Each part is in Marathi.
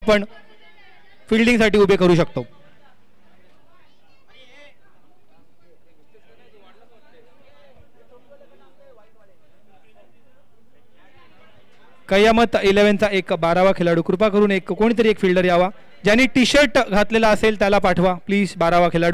आपण फिल्डिंगसाठी उभे करू शकतो. कयामत 11चा एक 12वा खेळाडू, कृपा करून एक कोणीतरी एक फिल्डर यावा. ज्यांनी टी शर्ट घातलेला असेल त्याला पाठवा प्लीज. 12वा खेळाडू.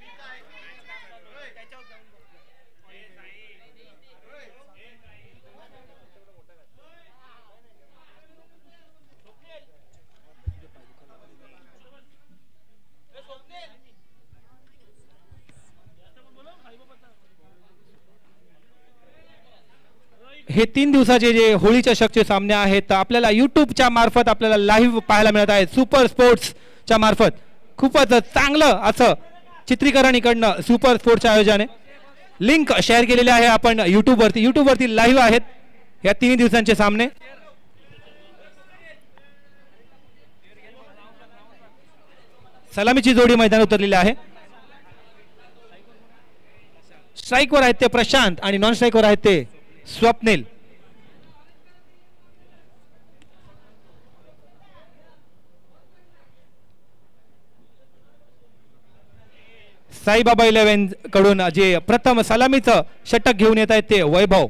हे 3 दिवसाचे जे होळी चषकचे सामने आहेत आपल्याला यूट्यूबच्या मार्फत आपल्याला लाईव्ह पाहायला मिळत आहेत. सुपर स्पोर्ट्सच्या मार्फत खूपच चांगलं असं चित्रीकरण इकडनं सुपर स्पोर्ट्सच्या आयोजनाने लिंक शेअर केलेली आहे आपण यूट्यूबवरती लाईव्ह आहेत या 3 दिवसांचे सामने. सलामीची जोडी मैदानात उतरलेली आहे. स्ट्राईकवर आहेत ते प्रशांत आणि नॉन स्ट्राईकवर आहेत ते स्वप्नील. साईबाबा 11 कडून जे प्रथम सलामीचं षटक घेऊन येत आहेत ते वैभव.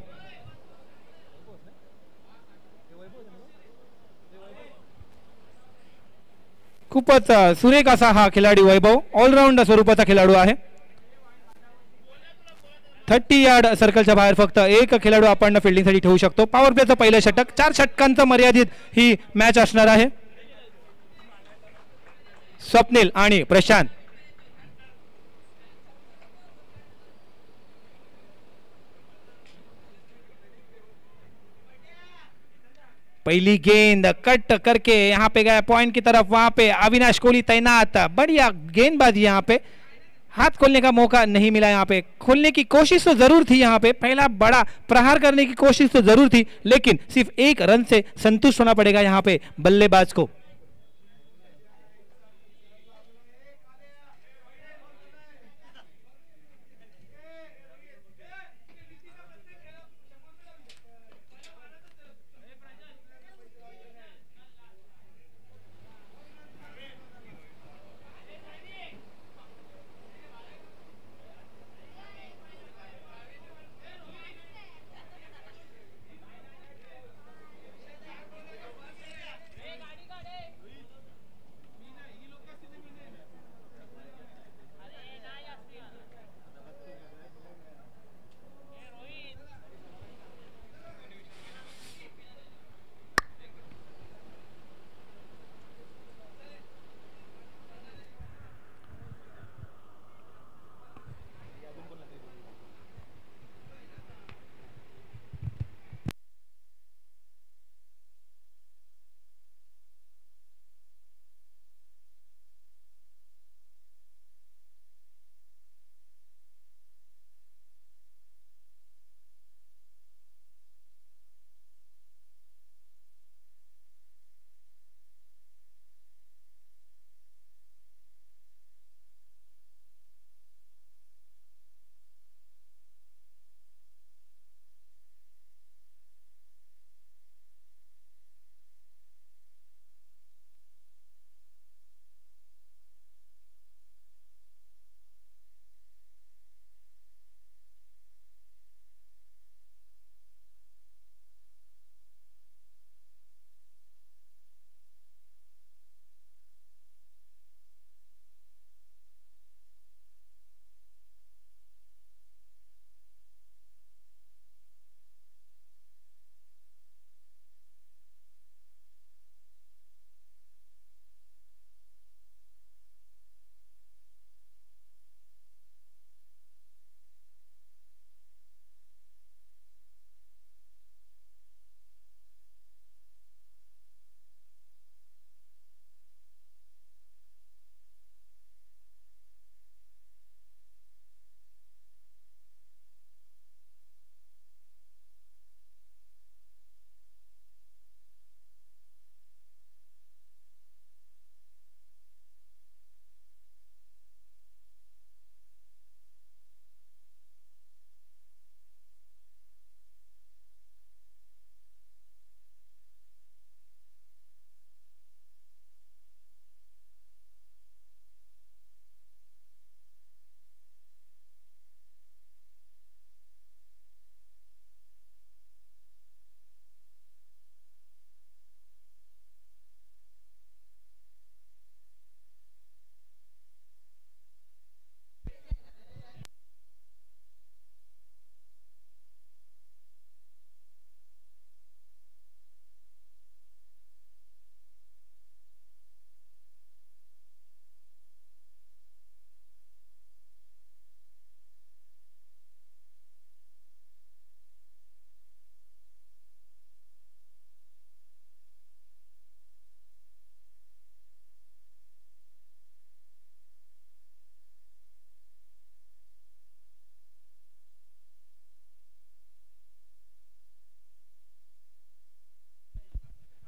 खूपच सुरेख असा हा खिलाडी वैभव, ऑलराऊंड स्वरूपाचा खेळाडू आहे. 30 यार्ड सर्कलच्या बाहेर फक्त एक खेळाडू आपण फिल्डिंगसाठी ठेवू शकतो. पॉवर प्लेचं पहिलं षटक, 4 षटकांचं मर्यादित ही मॅच असणार आहे. स्वप्नील आणि प्रशांत. पहली गेंद कट करके यहाँ पे गया पॉइंट की तरफ, वहां पे अविनाश कोहली तैनात. बढ़िया गेंदबाजी, यहाँ पे हाथ खोलने का मौका नहीं मिला. यहाँ पे खोलने की कोशिश तो जरूर थी, यहाँ पे पहला बड़ा प्रहार करने की कोशिश तो जरूर थी, लेकिन सिर्फ एक रन से संतुष्ट होना पड़ेगा यहाँ पे बल्लेबाज को.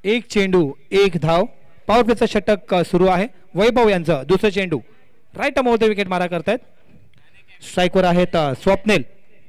एक चेंडू एक धाव. पॉवर प्लेचं षटक सुरू आहे. वैभव यांचं दुसरं चेंडू राईट अमोर द विकेट मारा करतायत. स्ट्राईकवर आहेत स्वप्नील.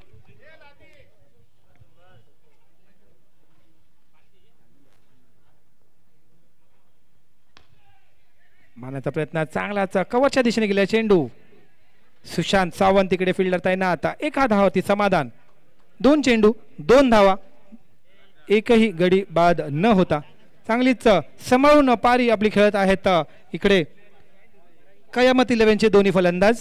मारण्याचा प्रयत्न चांगलाच कव्हरच्या दिशेने गेला चेंडू. सुशांत सावंत तिकडे फिल्डर तैनात. एका धावाती समाधान. 2 चेंडू 2 धावा. एकही गडी बाद न होता चांगलीच सांभाळून पारी आपली खेळत आहेत इकडे कयामत 11चे दोन्ही फलंदाज.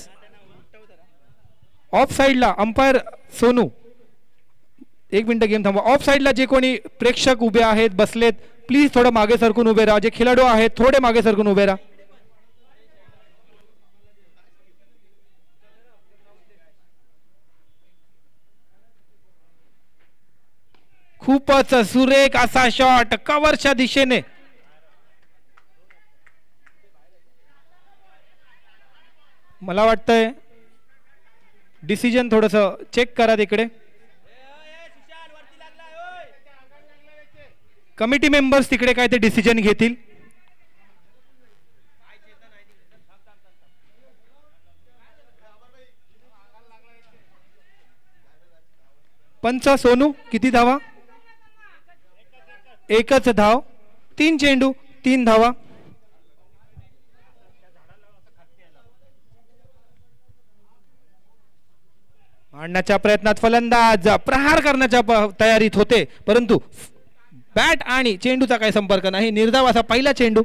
ऑफ साइडला अंपायर सोनू, 1 मिनिट गेम थांबवा. ऑफ साइडला जे कोणी प्रेक्षक उभे आहेत बसलेत प्लीज थोडं मागे सरकून उभे राहा. जे खेळाडू आहेत थोडे मागे सरकून उभे राहा. खूपच सुरेख असा शॉट कव्हरच्या दिशेने. मला वाटतंय डिसिजन थोडस चेक करा तिकडे. कमिटी मेंबर्स तिकडे काय ते डिसिजन घेतील. पंच सोनू किती धावा? एकच धाव. 3 चेंडू 3 धावा. मारण्याच्या प्रयत्नात फलंदाज प्रहार करण्याच्या तयारीत होते परंतु बॅट आणि चेंडूचा काही संपर्क नाही. निर्धाव असा पहिला चेंडू.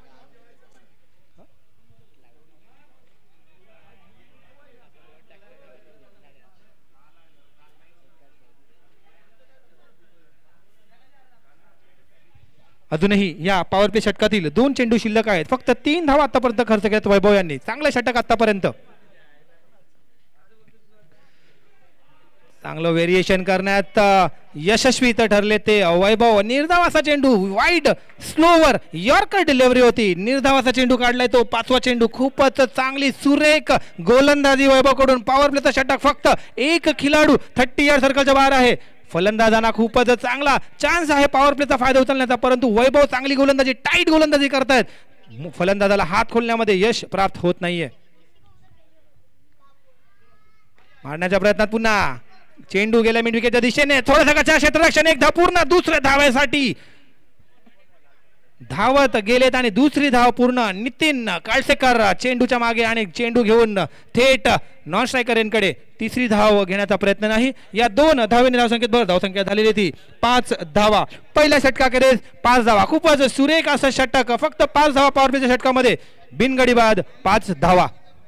अजूनही या पॉवर प्ले षटकातील 2 चेंडू शिल्लक आहेत. फक्त 3 धावा आतापर्यंत खर्च केल्यात वैभव यांनी. चांगलं षटक आतापर्यंत. चांगलं व्हेरिएशन करण्यात यशस्वी तर ठरले ते वैभव. निर्धावाचा चेंडू वाईड स्लोवर यॉर्कर डिलिव्हरी होती. निर्धावाचा चेंडू काढलाय तो 5वा चेंडू. खूपच चांगली सुरेख गोलंदाजी वैभव कडून. पॉवर प्लेचा षटक फक्त एक खेळाडू 30 यार्ड सर्कलच्या बाहेर आहे. फलंदाजांना खूपच चांगला चान्स आहे पॉवर प्लेचा फायदा उचलण्याचा परंतु वैभव चांगली गोलंदाजी टाईट गोलंदाजी करतायत. फलंदाजाला हात खोलण्यामध्ये यश प्राप्त होत नाहीये. मारण्याच्या प्रयत्नात पुन्हा चेंडू गेल्या मिड विकेटच्या दिशेने. थोडासा कच्चा क्षेत्ररक्षण. एक धाव पूर्ण. दुसऱ्या धावेसाठी धावत गेलेत आणि दुसरी धाव पूर्ण. नितीन काळसेकर चेंडूच्या मागे आणि चेंडू घेऊन थेट नॉन स्ट्रायकरकडे. तिसरी धाव घेण्याचा प्रयत्न नाही. या 2 धावेने धावसंख्येत भर. धावसंख्या झालेली ती 5 धावा. पहिल्या षटकाकडे 5 धावा. खूपच सुरेख असं षटक. फक्त 5 धावा पॉवर प्लेच्या षटकामध्ये. बिनगडी बाद 5 धावा.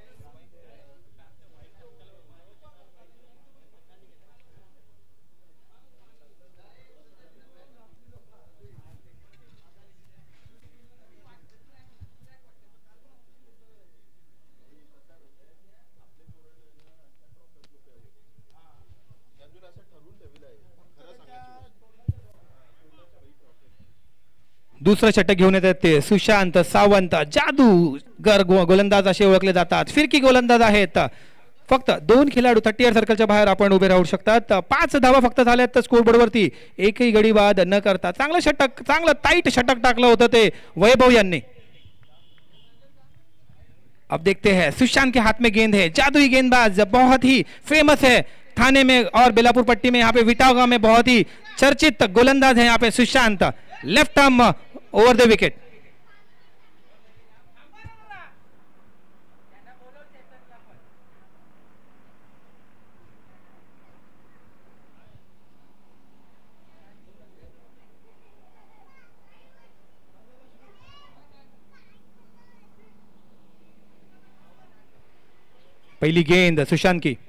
दुसरं षटक घेऊन येतात ते सुशांत सावंत. जादूगर गोलंदाज असे ओळखले जातात. फिरकी गोलंदाज आहेत. फक्त 2 खेळाडू 30 यार्ड सर्कलच्या बाहेर आपण उभे राहू शकतात. 5 धावा फक्त झाल्यात स्कोरबोर्डवरती. एकही गडी बाद न करता चांगलं षटक, चांगलं टाईट षटक टाकलं होतं ते वैभव यांनी. अब देखते हैं सुशांत के हाथ में गेंद है. जादुई गेंदबाज बहुत ही फेमस है थाने में और बेलापुर पट्टी में. यहाँ पे विटाओ में बहुत ही चर्चित गोलंदाज है यहाँ पे Sushant. Left arm over the wicket. पहली गेंद सुशांत की.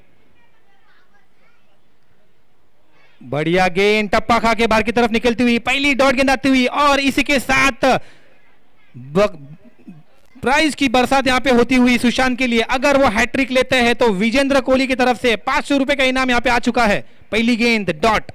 बढ़िया गेंद. टप्पा खा के बाहर की तरफ निकलती हुई पहली डॉट गेंद आती हुई और इसी के साथ प्राइज की बरसात यहां पे होती हुई सुशांत के लिए. अगर वो हैट्रिक लेते हैं तो विजेंद्र कोहली की तरफ से 500 रुपए का इनाम यहां पे आ चुका है. पहली गेंद डॉट.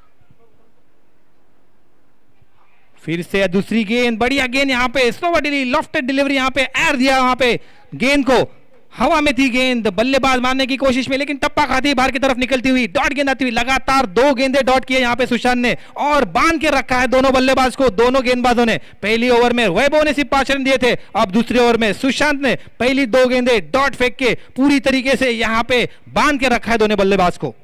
फिर से दूसरी गेंद. बढ़िया गेंद यहां पे स्लो लॉफ्टेड डिलीवरी. यहां पे एयर दिया वहां पे गेंद को. हवा में थी गेंद, बल्लेबाज मारने की कोशिश में, लेकिन टप्पा खाती बाहर की तरफ निकलती हुई, डॉट गेंद आती हुई। लगातार 2 गेंदे डॉट किए यहाँ पे सुशांत ने और बांध के रखा है दोनों बल्लेबाज को, दोनों गेंदबाजों ने। पहली ओवर में वैभव ने सिर्फ 5 रन दिए थे, अब दूसरे ओवर में सुशांत ने पहली 2 गेंदे डॉट फेंक के पूरी तरीके से यहाँ पे बांध के रखा है दोनों बल्लेबाज को।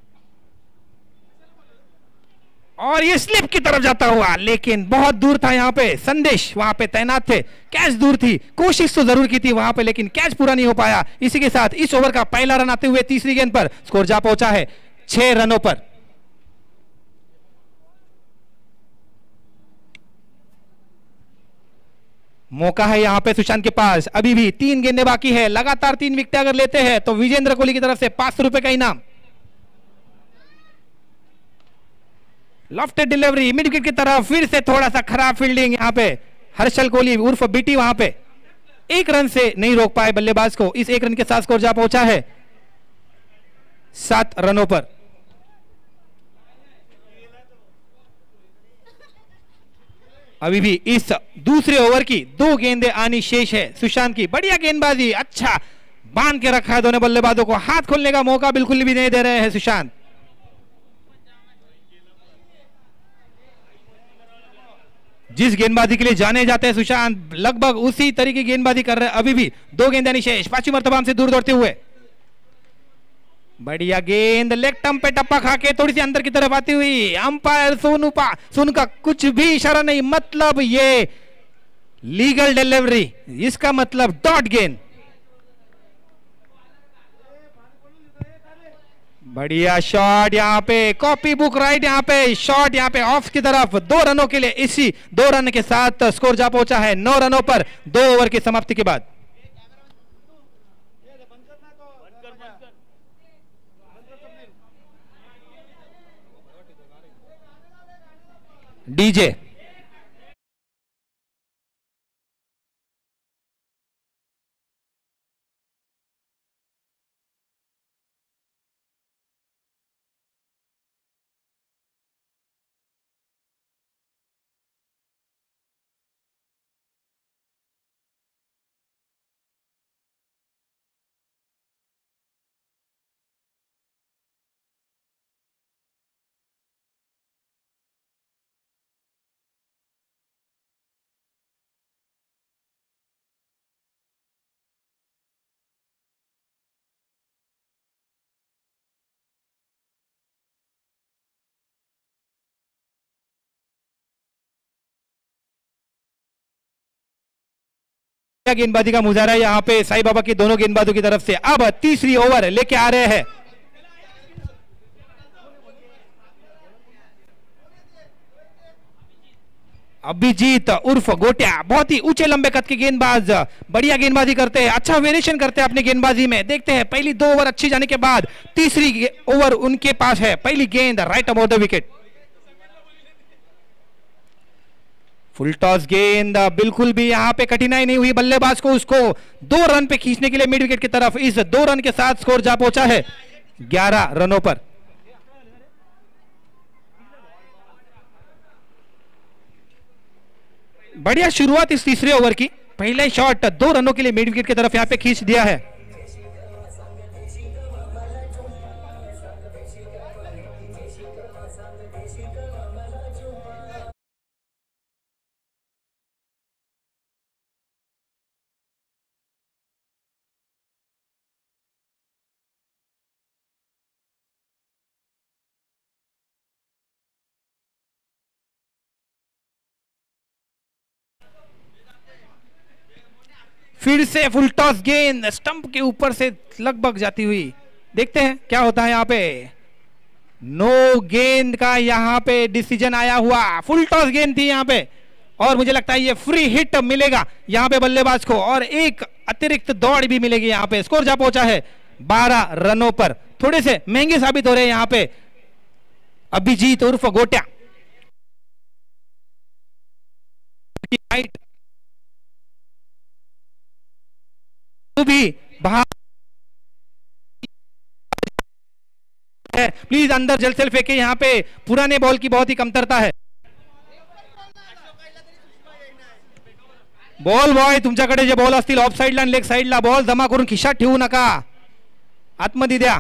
और ये स्लिप की तरफ जाता हुआ, लेकिन बहुत दूर था यहाँ पे। संदेश वहां पे तैनात थे, कैच दूर थी, कोशिश तो जरूर की थी वहां पे, लेकिन कैच पूरा नहीं हो पाया। इसी के साथ इस ओवर का पहला रन आते हुए तीसरी गेंद पर स्कोर जा पहुंचा है 6 रनों पर। मौका है यहाँ पे सुशांत के पास, अभी भी 3 गेंदें बाकी है। लगातार 3 विकेट अगर लेते हैं तो विजेंद्र कोहली की तरफ से 500 रुपए का इनाम। लॉफ्टेड डिलीवरी मिड विकेट की तरफ, फिर से थोड़ा सा खराब फील्डिंग यहाँ पे। हर्षल कोहली उर्फ बीटी वहां पे 1 रन से नहीं रोक पाए बल्लेबाज को। इस 1 रन के साथ स्कोर जा पहुंचा है 7 रनों पर। अभी भी इस दूसरे ओवर की 2 गेंदें आनी शेष है सुशांत की। बढ़िया गेंदबाजी, अच्छा बांध के रखा है दोनों बल्लेबाजों को, हाथ खोलने का मौका बिल्कुल भी नहीं दे रहे हैं सुशांत। जिस गेंदबाजी के लिए जाने जाते हैं सुशांत, लगभग उसी तरीके की गेंदबाजी कर रहे हैं। अभी भी 2 गेंदें निशेष, 5वीं मर्तबा से दूर दौड़ते हुए। बढ़िया गेंद लेग टम्प पे टप्पा खा के थोड़ी सी अंदर की तरफ आती हुई। अंपायर सोनू का कुछ भी इशारा नहीं, मतलब ये लीगल डिलीवरी, इसका मतलब डॉट गेंद। बढ़िया शॉट यहाँ पे, कॉपी बुक राइट यहाँ पे, शॉट यहाँ पे ऑफ की तरफ। 2 रनों के लिए, इसी 2 रन के साथ स्कोर जा पहुंचा है 9 रनों पर 2 ओवर की समाप्ति के बाद। डीजे गेंदबाजी का मुजाहरा यहाँ पे साईं बाबा की दोनों गेंदबाजों की तरफ से। अब तीसरी ओवर लेके आ रहे हैं अभिजीत उर्फ गोटिया, बहुत ही ऊंचे लंबे कद के गेंदबाज, बढ़िया गेंदबाजी करते हैं, अच्छा वेरिएशन करते हैं अपनी गेंदबाजी में। देखते हैं पहली 2 ओवर अच्छी जाने के बाद तीसरी ओवर उनके पास है। पहली गेंद right about the wicket, full toss गेंद, बिल्कुल भी यहां पे कठिनाई नहीं हुई बल्लेबाज को, उसको 2 रन पे खींचने के लिए मिड विकेट की तरफ। इस 2 रन के साथ स्कोर जा पहुंचा है 11 रनों पर। बढ़िया शुरुआत इस तीसरे ओवर की, पहले शॉट 2 रनों के लिए मिड विकेट की तरफ यहां पे खींच दिया है। फिर से फुल टॉस गेंद स्टंप के ऊपर से लगभग जाती हुई, देखते हैं क्या होता है यहाँ पे। नो गेंद का यहाँ पे डिसीजन आया हुआ, फुल टॉस गेंद थी यहाँ पे और मुझे लगता है ये फ्री हिट मिलेगा यहाँ पे बल्लेबाज को और एक अतिरिक्त दौड़ भी मिलेगी यहाँ पे। स्कोर जा पहुंचा है 12 रनों पर। थोड़े से महंगे साबित हो रहे हैं यहाँ पे अभिजीत उर्फ गोटिया। भी बाहर प्लीज अंदर जल्द से फेंके, यहाँ पे पुराने बॉल की बहुत ही कमतरता है। बॉल बॉय, तुमच्याकडे जे बॉल असतील ऑफ साईडला आणि लेग साईडला बॉल जमा करून खिशात ठेवू नका, आतमध्ये द्या.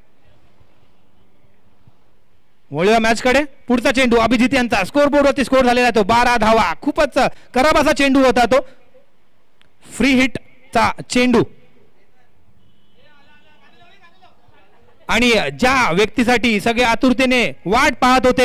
वळूया मॅच कडे. पुढचा चेंडू अभिजित यांचा, स्कोर बोर्ड वरती स्कोर झालेला तो 12 धावा. खूपच खराब असा चेंडू होता तो, फ्री हिट चा चेंडू. आणि ज्या व्यक्तीसाठी सगळे आतुरतेने वाट पाहत होते,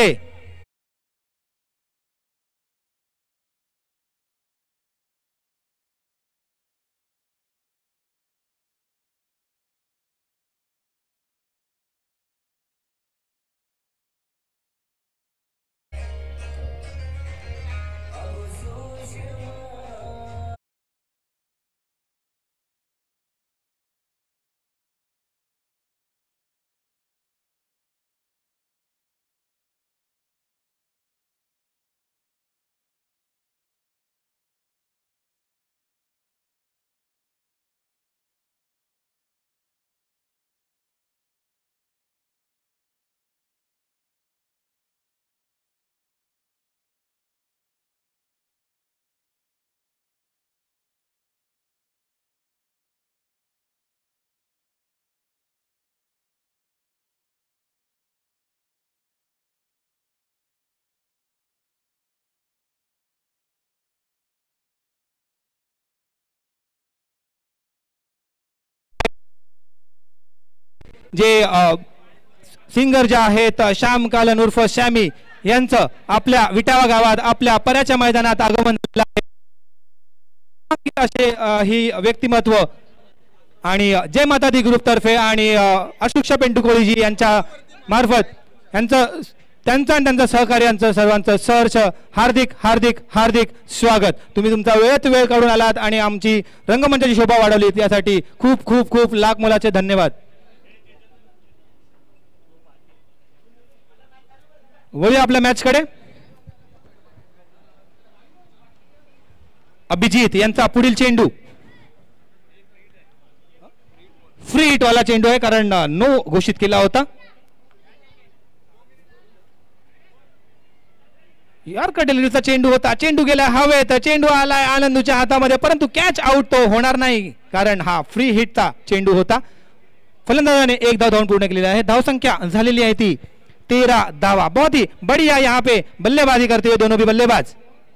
जे सिंगर जे आहेत श्याम कालन उर्फ श्यामी यांचं आपल्या विटावा गावात आपल्या पराच्या मैदानात आगमन झालं आहे. असे ही व्यक्तिमत्व आणि जय माता दी ग्रुप तर्फे आणि अशोक पेंटुकोळीजी यांच्या मार्फत त्यांचं सहकार्यांचं सर्वांचं सहर्ष हार्दिक हार्दिक हार्दिक स्वागत. तुम्ही तुमचा वेळ काढून आलात आणि आमची रंगमंचाची शोभा वाढवली, यासाठी खूप खूप खूप लाख मोलाचे धन्यवाद. वळूया आपल्या मॅच कडे. अभिजित यांचा पुढील चेंडू फ्री हिट वाला चेंडू आहे, कारण नो घोषित केला होता. यॉर्कर डेलिव्हरीचा चेंडू होता, चेंडू गेला हवेत, चेंडू आलाय आनंदूच्या हातामध्ये, परंतु कॅच आउट तो होणार नाही, कारण हा फ्री हिटचा चेंडू होता. फलंदाजाने 1 धाव धावून पूर्ण केलेला आहे. धावसंख्या झालेली आहे ती 13 धावा. बहुत ही बढ़िया यहाँ पे बल्लेबाजी करते हुए दोनों भी बल्लेबाज.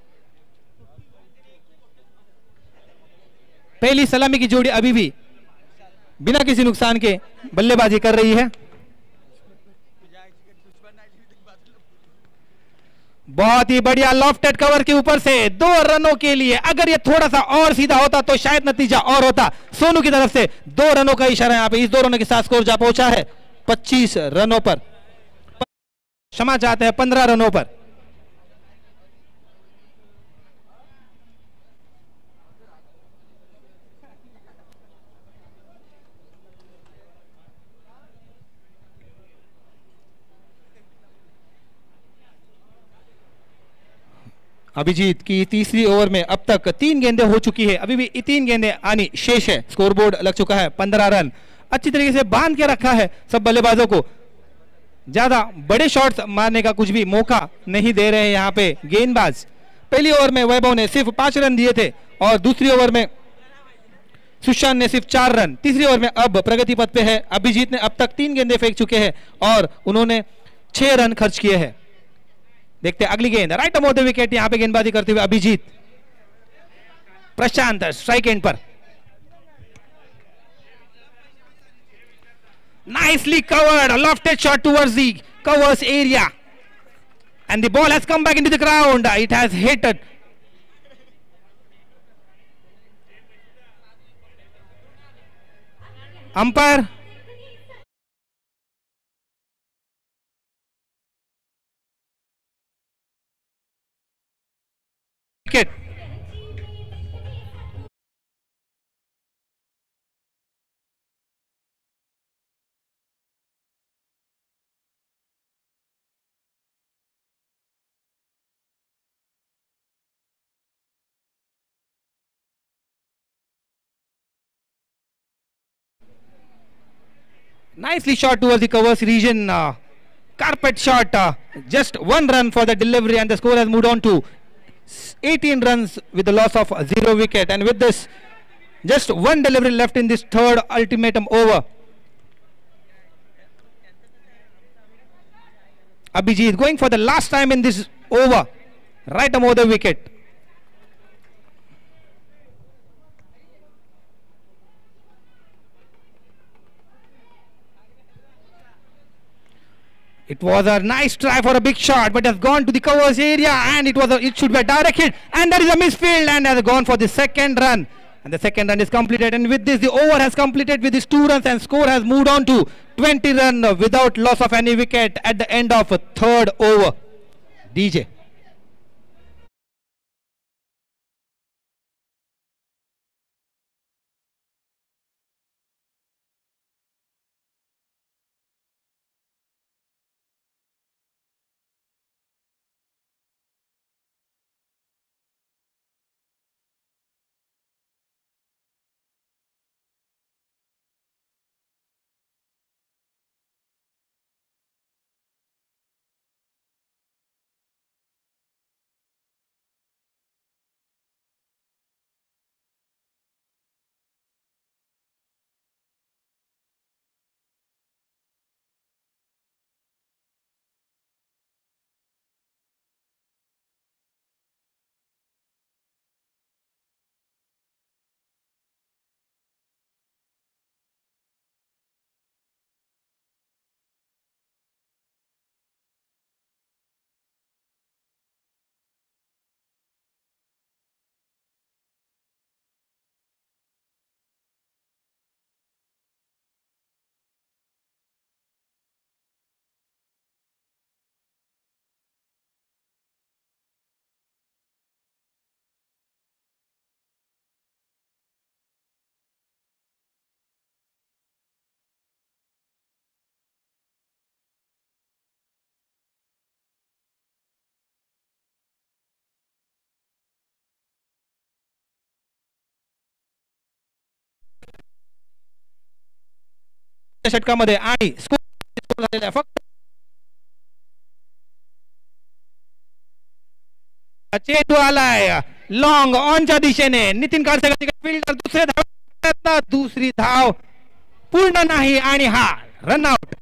पहली सलामी की जोड़ी अभी भी बिना किसी नुकसान के बल्लेबाजी कर रही है. बहुत ही बढ़िया लॉफ्टेड कवर के ऊपर से 2 रनों के लिए. अगर ये थोड़ा सा और सीधा होता तो शायद नतीजा और होता. सोनू की तरफ से 2 रनों का इशारा यहाँ पे. इस 2 रनों के साथ स्कोर जा पहुंचा है 25 रनों पर, क्षमा चाहते हैं 15 रनों पर. अभिजीत की तीसरी ओवर में अब तक 3 गेंदें हो चुकी है, अभी भी 3 गेंदें आनी शेष है. स्कोरबोर्ड लग चुका है 15 रन. अच्छी तरीके से बांध के रखा है सब बल्लेबाजों को. ज्यादा बड़े शॉट्स मारने का कुछ भी मौका नहीं दे रहे हैं यहाँ पे गेंदबाज. पहली ओवर में वैभव ने सिर्फ 5 रन दिए थे और दूसरी ओवर में सुशांत ने सिर्फ 4 रन. तीसरी ओवर में अब प्रगति पथ पे है. अभिजीत ने अब तक 3 गेंदें फेंक चुके हैं और उन्होंने 6 रन खर्च किए हैं. देखते हैं अगली गेंद राइट ऑफ द विकेट. यहाँ पे गेंदबाजी करते हुए अभिजीत. प्रशांत स्ट्राइक एंड पर. Nicely covered, a lofted shot towards the covers area, and the ball has come back into the ground. It has hit it. Umpire. Wicket. Nicely shot towards the covers region. Carpet shot. Just 1 run for the delivery, and the score has moved on to 18 runs with the loss of 0 wicket, and with this, just one delivery left in this third ultimatum over. Abhijit going for the last time in this over, right above the wicket. It was a nice try for a big shot, but has gone to the covers area, and it should be a direct hit, and that is a misfield, and has gone for the second run, and the second run is completed, and with this the over has completed with his 2 runs, and score has moved on to 20 run without loss of any wicket at the end of a third over. DJ. षटकामध्ये आणि स्कोर झालेला आहे फक्त चेंडू आलाय लॉंग ऑनच्या दिशेने. नितीन काळसेकर फिल्डर दुसरे धाव, दुसरी धाव पूर्ण नाही आणि हा रनआउट.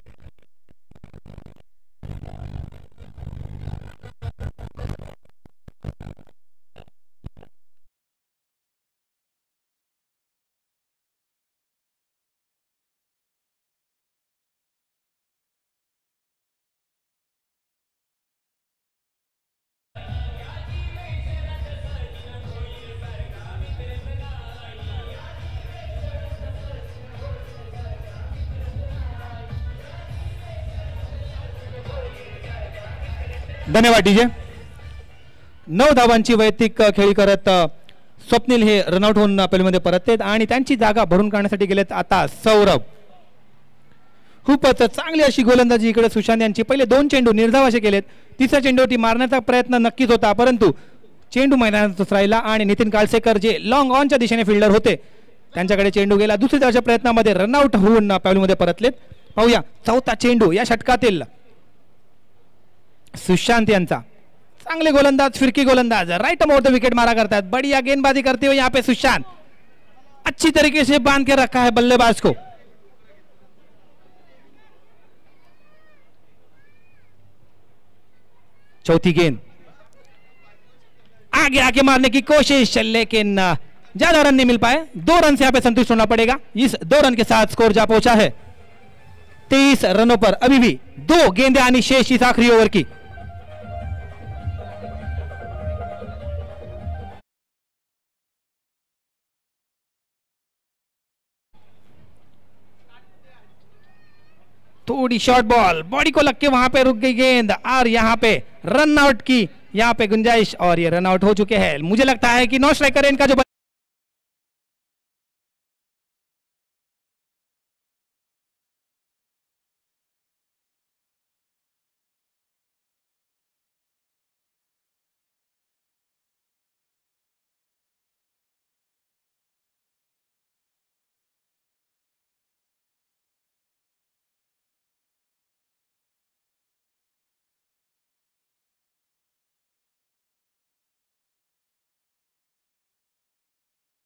धन्यवाद डीजे. 9 धावांची वैयक्तिक खेळी करत स्वप्नील हे रनआउट होऊन पेलमध्ये परततेत आणि त्यांची जागा भरून काढण्यासाठी गेलेत आता सौरभ. खूपच चांगली अशी गोलंदाजी इकडे सुशांत यांची. पहिले 2 चेंडू निर्धाव असे केलेत. तिसऱ्या चेंडूवरती मारण्याचा प्रयत्न नक्कीच होता, परंतु चेंडू मैदानातच राहिला आणि नितीन काळसेकर जे लॉंग ऑनच्या दिशेने फिल्डर होते त्यांच्याकडे चेंडू गेला. दुसऱ्या धावच्या प्रयत्नामध्ये रनआउट होऊन पेलमध्ये परतलेत. पाहूया चौथा चेंडू या षटकातील सुशांत यांचा. चांगले गोलंदाज, फिरकी गोलंदाज, राइट अबाउट द विकेट मारा करता है. बढ़िया गेंदबाजी करते हुए यहाँ पे सुशांत अच्छी तरीके से बांध के रखा है बल्लेबाज को. चौथी गेंद आगे आके मारने की कोशिश, लेकिन ज्यादा रन नहीं मिल पाए. 2 रन से यहाँ पे संतुष्ट होना पड़ेगा. इस 2 रन के साथ स्कोर जा पहुंचा है 23 रनों पर. अभी भी 2 गेंदें आनी शेष इस आखिरी ओवर की. थोड़ी शॉर्ट बॉल, बॉडी को लग के वहां पे रुक गई गेंद और यहां पे रन आउट की यहां पे गुंजाइश, और ये रन आउट हो चुके हैं. मुझे लगता है कि 9 स्ट्राइकर इनका जो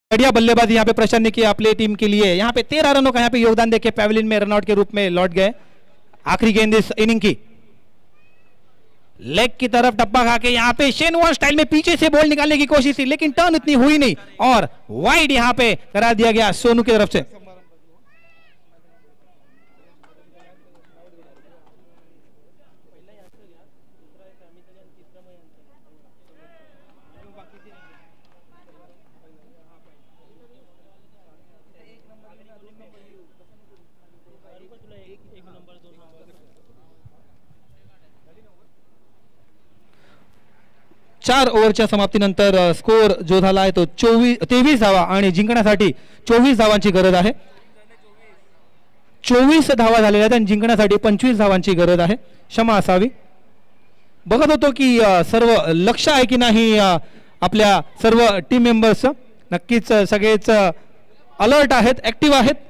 बढ़िया बल्लेबाजी यहाँ पे प्रशांत ने किया अपनी टीम के लिए। यहाँ पे 13 रनों का यहाँ पे योगदान देके पैवेलियन में रनआउट के रूप में लौट गए। आखिरी गेंद इस इनिंग की लेग की तरफ टप्पा खा के यहाँ पे शेन वॉर्न स्टाइल में पीछे से बॉल निकालने की कोशिश थी, लेकिन टर्न इतनी हुई नहीं और वाइड यहाँ पे करा दिया गया सोनू की तरफ से। चार ओव्हरच्या समाप्तीनंतर स्कोर जो झाला आहे तो 23 धावा आणि जिंकण्यासाठी 24 धावांची गरज आहे। 24 धावा झालेल्या आहेत आणि जिंकण्यासाठी 25 धावांची गरज आहे। क्षमा असावी। बघत होतो की सर्व लक्ष आहे की नाही आपल्या सर्व टीम मेंबर्स। नक्कीच सगळेच अलर्ट आहेत, ऍक्टिव्ह आहेत।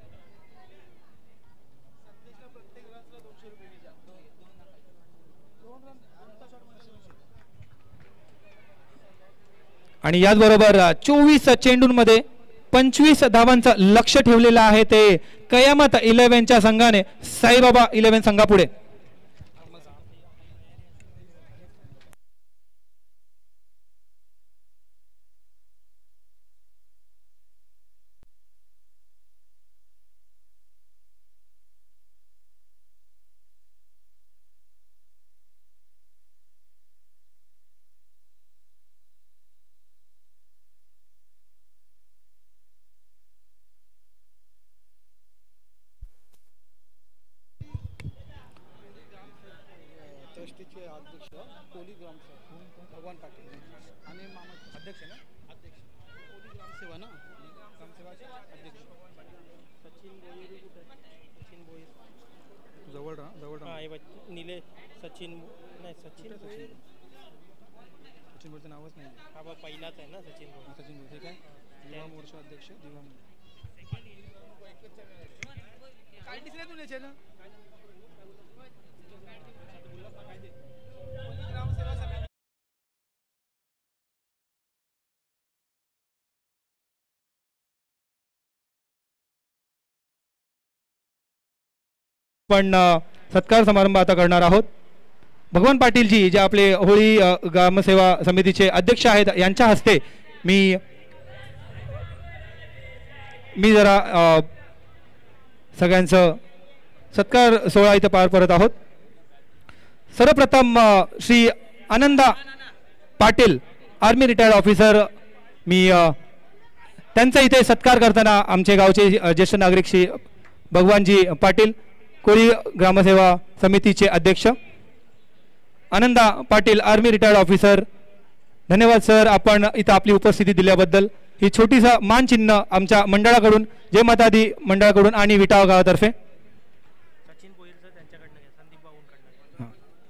आणि याचबरोबर 24 चेंडूंमध्ये 25 धावांचं लक्ष ठेवलेलं आहे ते कयामत 11च्या संघाने साईबाबा 11 संघापुढे। सचिन नाही सचिन बोलचं नावच नाही हा बा पहिलाच आहे ना सचिन बोल काय युवा मोर्चा अध्यक्ष दिवा काय दिसले तुला ना पण सत्कार समारंभ आता करणार आहोत। भगवान पाटील जी जे आपले होळी ग्रामसेवा समितीचे अध्यक्ष आहेत यांच्या हस्ते मी जरा सगळ्यांचं सत्कार सोहळा इथे पार पडत आहोत। सर्वप्रथम Shri Ananda Patil army retired officer मी त्यांचा इथे सत्कार करताना आमचे गावचे ज्येष्ठ नागरिक श्री भगवानजी पाटील कोळी ग्रामसेवा समितीचे अध्यक्ष Ananda Patil army retired officer, धन्यवाद सर आपण इथं आपली उपस्थिती दिल्याबद्दल। ही छोटीसा मानचिन्ह आमच्या मंडळाकडून जय माता दी मंडळाकडून आणि विटाव गावातर्फे सचिन बोईर सर त्यांच्याकडनं घ्या, संदीप बाऊंकडनं।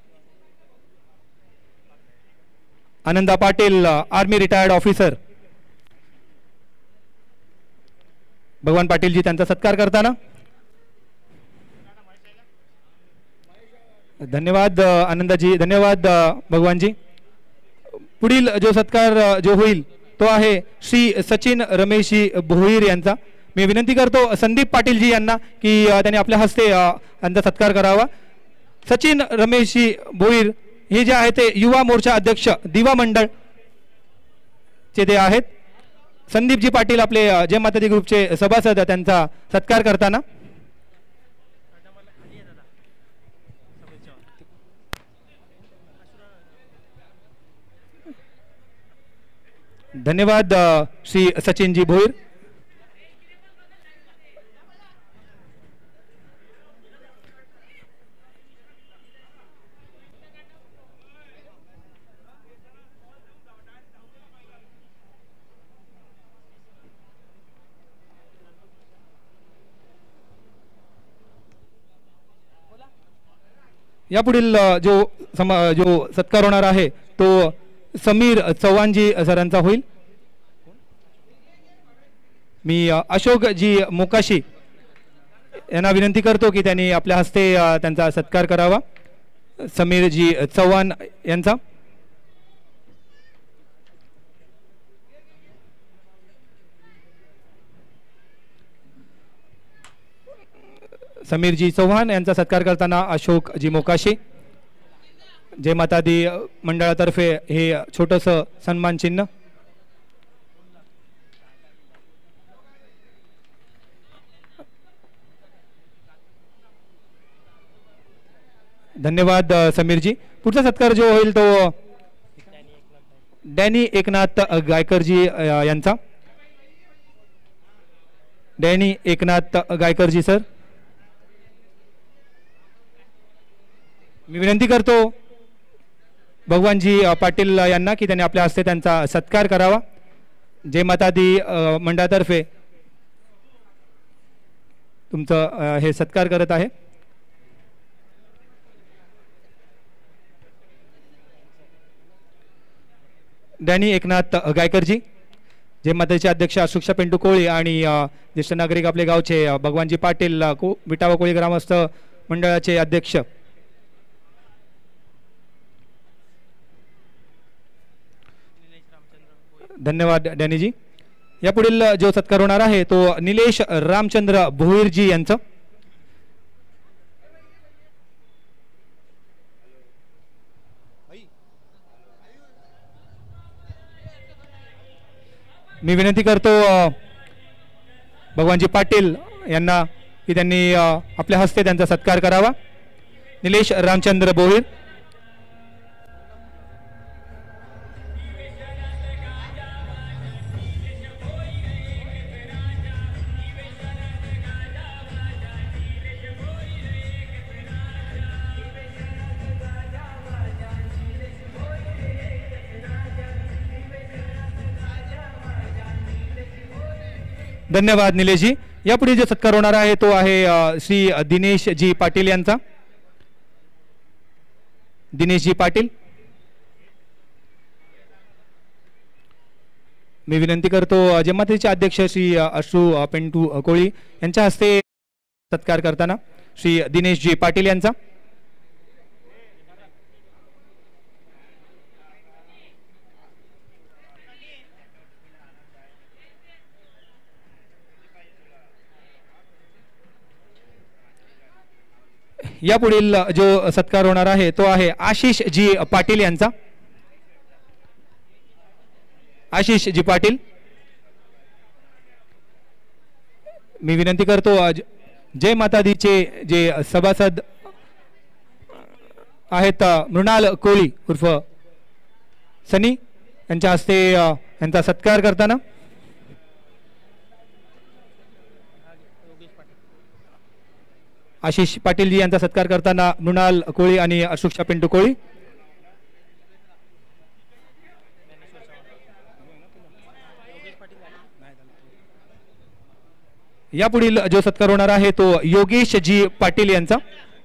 Ananda Patil army retired officer Bhagwan Patil जी त्यांचा सत्कार करताना धन्यवाद आनंदाजी, धन्यवाद भगवानजी। पुढील जो सत्कार जो होईल तो आहे श्री सचिन रमेशजी भोईर यांचा। मी विनंती करतो संदीप पाटील जी यांना की त्यांनी आपल्या हस्ते यांचा सत्कार करावा। सचिन रमेशजी भोईर हे जे आहे ते युवा मोर्चा अध्यक्ष दिवा मंडळ चे ते आहेत। संदीपजी पाटील आपले जय माता दी ग्रुपचे सभासद त्यांचा सत्कार करताना धन्यवाद श्री सचिनजी भोईर। यापुढील जो सत्कार होणार आहे तो समीर चव्हाणजी सरांचा होईल। मी अशोकजी मोकाशी यांना विनंती करतो की त्यांनी आपल्या हस्ते त्यांचा सत्कार करावा। समीरजी चव्हाण यांचा समीरजी चव्हाण यांचा सत्कार करताना अशोकजी मोकाशी. जय माता दी मंडळातर्फे हे छोटंसं सन्मान चिन्ह. धन्यवाद समीरजी. पुढचा सत्कार जो होईल तो डॅनी एकनाथ गायकरजी यांचा. डॅनी एकनाथ गायकरजी सर, मी विनंती करतो भगवानजी पाटील यांना की त्यांनी आपल्या हस्ते त्यांचा सत्कार करावा. जय माता दी मंडळातर्फे तुमचं हे सत्कार करत आहे. डॅनी एकनाथ गायकरजी, जय माताचे अध्यक्ष अशोक पेंटू कोळी आणि ज्येष्ठ नागरिक आपले गावचे भगवानजी पाटील विटावा कोळी ग्रामस्थ मंडळाचे अध्यक्ष. धन्यवाद डॅनीजी. यापुढील जो सत्कार होणार आहे तो निलेश रामचंद्र भोईरजी यांचं. मी विनंती करतो भगवानजी पाटील यांना की त्यांनी आपल्या हस्ते त्यांचा सत्कार करावा. निलेश रामचंद्र भोईर. धन्यवाद निलेशजी. यापुढे जो सत्कार होणार आहे तो आहे श्री दिनेशजी पाटील यांचा. दिनेशजी पाटील, मी विनंती करतो जमातीचे अध्यक्ष श्री अश्रू पेंटू कोळी यांच्या हस्ते सत्कार करताना श्री दिनेशजी पाटील यांचा. यापुढील जो सत्कार होणार आहे तो आहे आशिष जी पाटील यांचा. आशिष जी पाटील, मी विनंती करतो जय माता दीचे जे सभासद आहेत मृणाल कोळी उर्फ सनी यांच्या हस्ते यांचा सत्कार करताना आशिष पाटीलजी यांचा सत्कार करताना मृणाल कोळी आणि अशोक पेंटू कोळी. यापुढील जो सत्कार होणार आहे तो योगेशजी पाटील यांचा.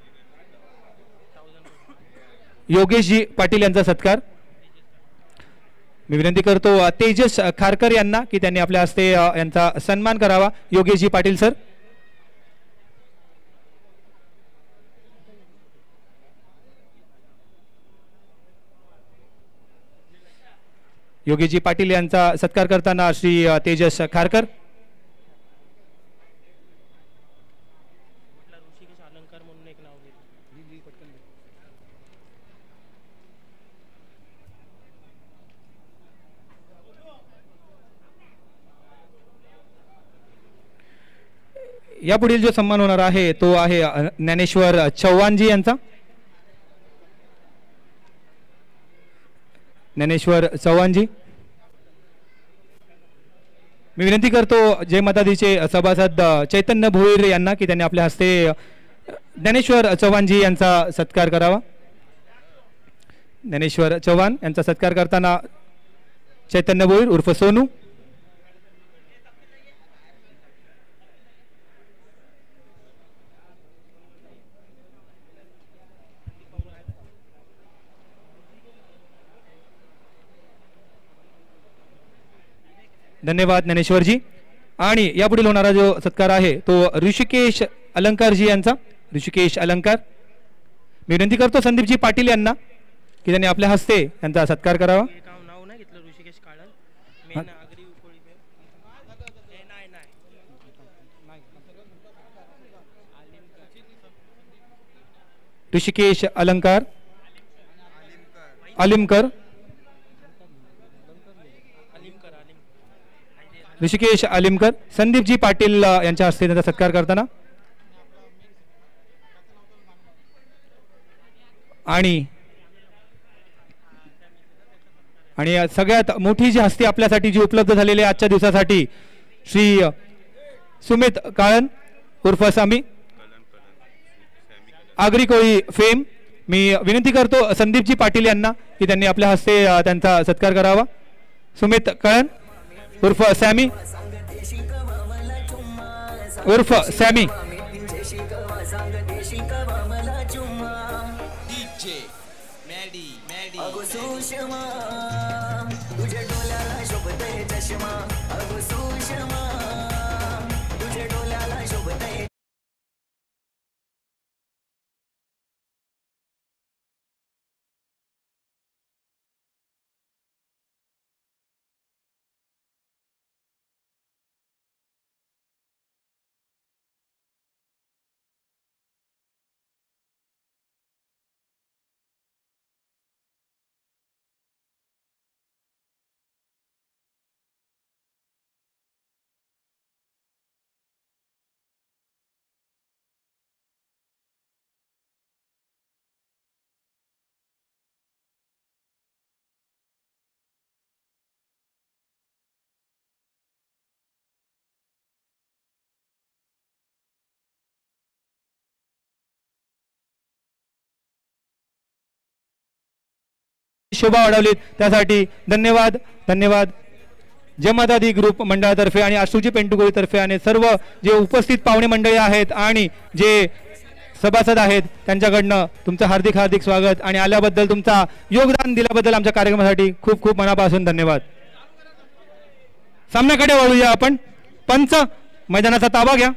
योगेशजी पाटील यांचा सत्कार. मी विनंती करतो तेजस खारकर यांना की त्यांनी आपल्या हस्ते यांचा सन्मान करावा. योगेशजी पाटील सर. योगेशजी पाटील यांचा सत्कार करताना श्री तेजस खारकर. यापुढील जो सन्मान होणार आहे तो आहे ज्ञानेश्वर चव्हाणजी यांचा. ज्ञानेश्वर चव्हाणजी, मी विनंती करतो जय माता दीचे सभासद चैतन्य भोईर यांना की त्यांनी आपल्या हस्ते ज्ञानेश्वर चव्हाणजी यांचा सत्कार करावा. ज्ञानेश्वर चव्हाण यांचा सत्कार करताना चैतन्य भोईर उर्फ सोनू. धन्यवाद ज्ञानेश्वरजी. आणि यापुढील होणारा जो सत्कार आहे तो ऋषिकेश अलंकारजी यांचा. ऋषिकेश अलंकार, मी विनंती करतो संदीपजी पाटील यांना की त्यांनी आपल्या हस्ते यांचा सत्कार करावा. ऋषिकेश अलंकार अलिमकर ऋषिकेश अलिमकर संदीपजी पाटील यांच्या हस्ते त्यांचा सत्कार करताना आणि सगळ्यात मोठी जी हस्ती आपल्यासाठी जी उपलब्ध झालेली आहे आजच्या दिवसासाठी श्री सुमित काळन उर्फ सामी आगरी कोळी फेम. मी विनंती करतो संदीपजी पाटील यांना की त्यांनी आपल्या हस्ते त्यांचा सत्कार करावा. सुमित कळन उर्फ सॅमी उर्फ सॅमी शोभा वाढवलीत त्यासाठी धन्यवाद. धन्यवाद जमादादी ग्रुप मंडळातर्फे आणि आशुजी पेंटुगोळीतर्फे आणि सर्व जे उपस्थित पाहुणे मंडळी आहेत आणि जे सभासद आहेत त्यांच्याकडनं तुमचं हार्दिक हार्दिक स्वागत आणि आल्याबद्दल तुमचा योगदान दिल्याबद्दल आमच्या कार्यक्रमासाठी खूप खूप मनापासून धन्यवाद. सामन्याकडे वळूया आपण. पंच मैदानाचा ताबा घ्या.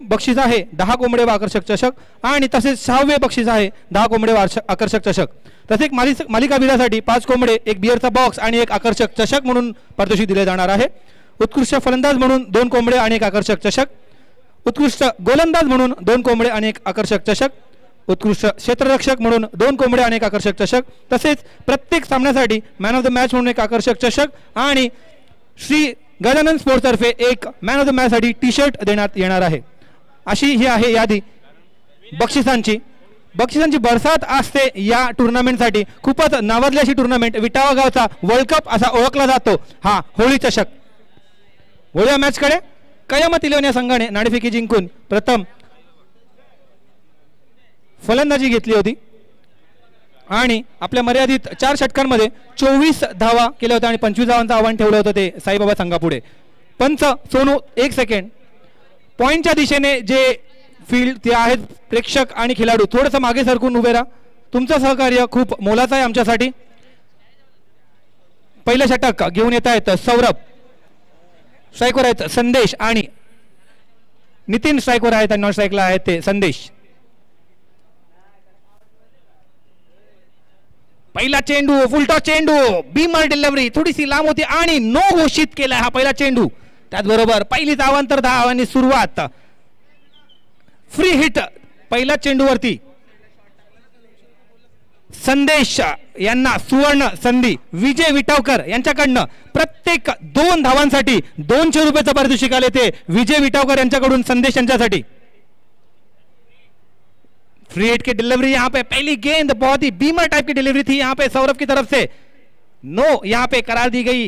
बक्षीस आहे 10 कोंबडे व आकर्षक चषक आणि तसेच 6वे बक्षीस आहे 10 कोंबडे व आकर्षक चषक. तसेच मालिका विजेत्यासाठी 5 कोंबडे, एक बिअरचा बॉक्स आणि एक आकर्षक चषक म्हणून पारितोषिक दिले जाणार आहे. उत्कृष्ट फलंदाज म्हणून 2 कोंबडे आणि एक आकर्षक चषक. उत्कृष्ट गोलंदाज म्हणून 2 कोंबडे आणि एक आकर्षक चषक. उत्कृष्ट क्षेत्ररक्षक म्हणून 2 कोंबडे आणि एक आकर्षक चषक. तसेच प्रत्येक सामन्यासाठी मॅन ऑफ द मॅच म्हणून एक आकर्षक चषक आणि श्री गजानन स्पोर्ट्स तर्फे एक मॅन ऑफ द मॅच साठी टी शर्ट देण्यात येणार आहे. अशी ही आहे यादी बक्षिसांची. बक्षिसांची बरसात असते या टुर्नामेंटसाठी. खूपच नावाजली अशी टुर्नामेंट, विटावा गावचा वर्ल्ड कप असा ओळखला जातो हा होळी चषक. होळी मॅचकडे कयामत 11 या संघाने नाणेफेकी जिंकून प्रथम फलंदाजी घेतली होती आणि आपल्या मर्यादित 4 षटकांमध्ये 24 धावा केल्या होत्या आणि 25 धावांचं आव्हान ठेवलं होतं ते साईबाबा संघापुढे. पंच सोनू 1 सेकंड. पॉईंटच्या दिशेने जे फील्ड ते आहेत प्रेक्षक आणि खेळाडू थोडंसं मागे सरकून उभे राहा. तुमचं सहकार्य खूप मोलाचं आहे आमच्यासाठी. पहिलं षटक घेऊन येत आहेत सौरभ. स्ट्राईकवर आहेत संदेश आणि नितीन स्ट्राईकवर आहेत आणि नॉन स्ट्राईकला आहेत ते संदेश. पहिला चेंडू, फुलटॉस चेंडू, बीमर डिलिव्हरी थोडीशी लांब होती आणि नो घोषित केला हा पहिला चेंडू. त्याचबरोबर पहिलीच अवांतर धावांनी सुरुवात. फ्री हिट पहिल्या चेंडूवरती. संदेश यांना सुवर्ण संधी. विजय विटावकर यांच्याकडनं प्रत्येक 2 धावांसाठी 200 रुपयाचं पारितोषिक आले ते विजय विटावकर यांच्याकडून संदेश यांच्यासाठी. फ्री हिट की डिलीवरी यहाँ पे, पहली गेंद बहुत ही बीमर टाइप की डिलीवरी थी यहाँ पे सौरभ की तरफ से. नो यहाँ पे करार दी गई.